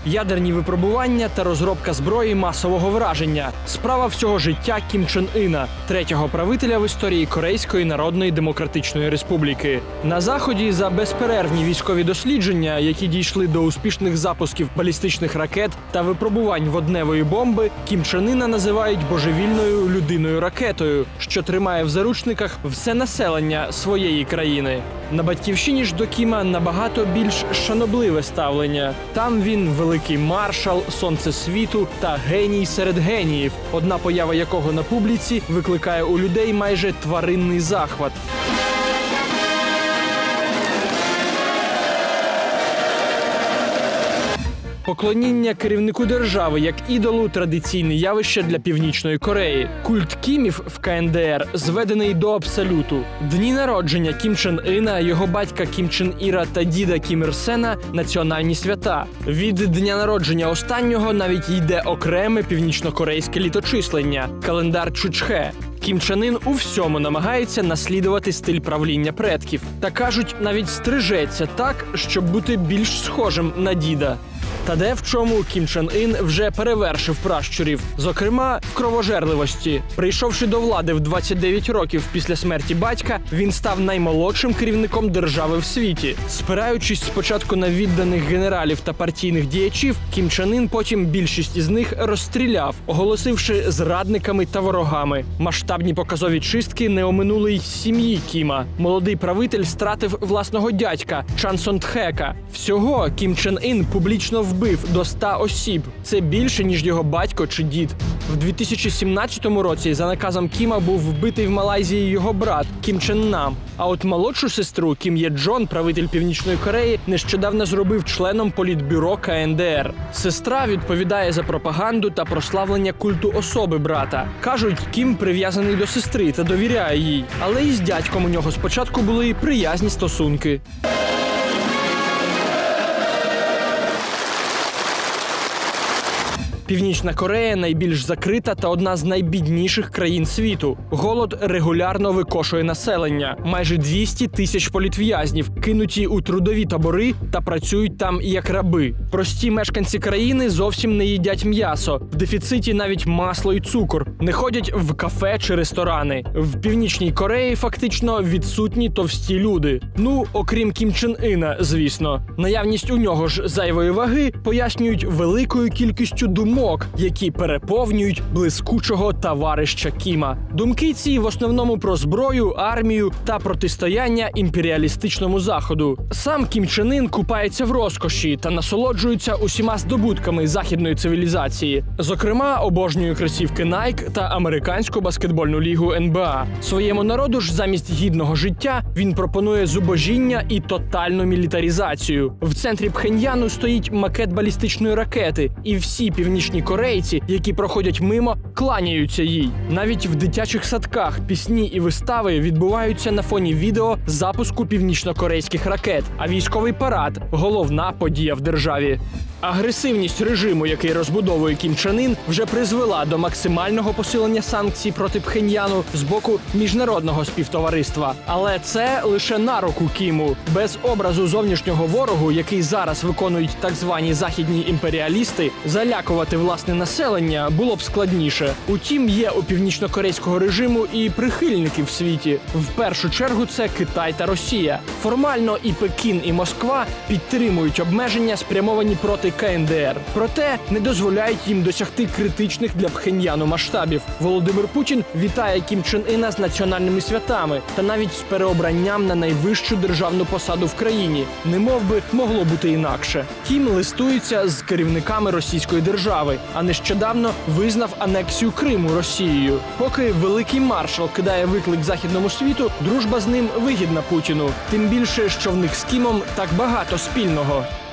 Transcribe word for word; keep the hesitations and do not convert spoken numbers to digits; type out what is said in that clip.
ядерні випробування та розробка зброї масового враження. Справа всього життя Кім Чен Іна, третього правителя в історії Корейської Народної Демократичної Республіки. На Заході за безперервні військові дослідження, які дійшли до успішних запусків балістичних ракет та випробувань водневої бомби, Кім Чен Іна називають божевільною людиною-ракетою, що тримає в заручниках все населення своєї країни. На батьківщині ж до Кіма набагато більш шанобливе ставлення. Там він великий маршал, сонце світу та геній серед геніїв, одна поява якого на публіці викликає у людей майже тваринний захват. Поклоніння керівнику держави як ідолу – традиційне явище для Північної Кореї. Культ Кімів в ка ен де ер зведений до абсолюту. Дні народження Кім Чен Іна, його батька Кім Чен Іра та діда Кім Ір Сена – національні свята. Від дня народження останнього навіть йде окреме північнокорейське літочислення – календар Чучхе. Кім Чен Ін у всьому намагається наслідувати стиль правління предків. Та кажуть, навіть стрижеться так, щоб бути більш схожим на діда. Та де в чому Кім Чен Ін вже перевершив пращурів, зокрема в кровожерливості. Прийшовши до влади в двадцять дев'ять років після смерті батька, він став наймолодшим керівником держави в світі. Спираючись спочатку на відданих генералів та партійних діячів, Кім Чен Ін потім більшість із них розстріляв, оголосивши зрадниками та ворогами. Масштабні показові чистки не оминули й сім'ї Кіма. Молодий правитель стратив власного дядька Чан Сон Тхека. Всього Кім Чен Ін публічно вбив до ста осіб. Це більше, ніж його батько чи дід. В дві тисячі сімнадцятому році за наказом Кіма був вбитий в Малайзії його брат Кім Чен Нам. А от молодшу сестру Кім Є Джон, правитель Північної Кореї, нещодавно зробив членом політбюро ка ен де ер. Сестра відповідає за пропаганду та прославлення культу особи брата. Кажуть, Кім прив'язаний до сестри та довіряє їй. Але і з дядьком у нього спочатку були приязні стосунки. Північна Корея – найбільш закрита та одна з найбідніших країн світу. Голод регулярно викошує населення. Майже двісті тисяч політв'язнів кинуті у трудові табори та працюють там як раби. Прості мешканці країни зовсім не їдять м'ясо. В дефіциті навіть масло і цукор. Не ходять в кафе чи ресторани. В Північній Кореї фактично відсутні товсті люди. Ну, окрім Кім Чен Іна, звісно. Наявність у нього ж зайвої ваги пояснюють великою кількістю думок, які переповнюють блискучого товарища Кіма. Думки ці в основному про зброю, армію та протистояння імперіалістичному Заходу. Сам Кім Чен Ін купається в розкоші та насолоджується усіма здобутками західної цивілізації. Зокрема, обожнює кросівки Nike та американську баскетбольну лігу ен бе а. Своєму народу ж замість гідного життя він пропонує зубожіння і тотальну мілітаризацію. В центрі Пхеньяну стоїть макет балістичної ракети, і всі північні корейці, які проходять мимо, кланяються їй. Навіть в дитячих садках пісні і вистави відбуваються на фоні відео запуску північнокорейських ракет, а військовий парад – головна подія в державі. Агресивність режиму, який розбудовує Кім Чен Ін, вже призвела до максимального посилення санкцій проти Пхеньяну з боку міжнародного співтовариства. Але це лише на руку Кіму. Без образу зовнішнього ворогу, який зараз виконують так звані західні імперіалісти, залякувати власне населення було б складніше. Утім, є у північнокорейського режиму і прихильники в світі. В першу чергу це Китай та Росія. Формально і Пекін, і Москва підтримують обмеження, спрямовані проти ка ен де ер. Проте не дозволяють їм досягти критичних для Пхеньяну масштабів. Володимир Путін вітає Кім Чен Іна з національними святами та навіть з переобранням на найвищу державну посаду в країні. Немов би могло бути інакше. Кім листується з керівниками російської держави, а нещодавно визнав анексію Криму Росією. Поки великий маршал кидає виклик західному світу, дружба з ним вигідна Путіну. Тим більше, що в них з Кімом так багато спільного.